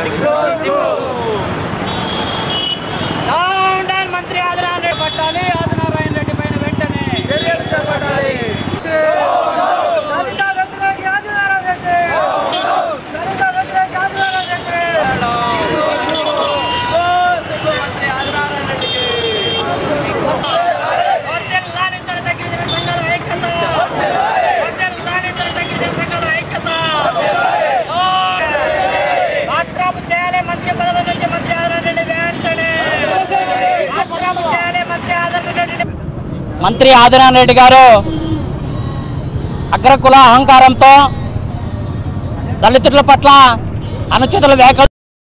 మంత్రి ఆదినారాయణ పట్టాలి. ఆదినారాయణ రెడ్డి పైన వెంటనే చర్యలు చేపట్టాలి. మంత్రి ఆదినారాయణ రెడ్డి గారు అగ్రకుల అహంకారంతో దళితుల పట్ల అనుచిత వ్యాఖ్యలు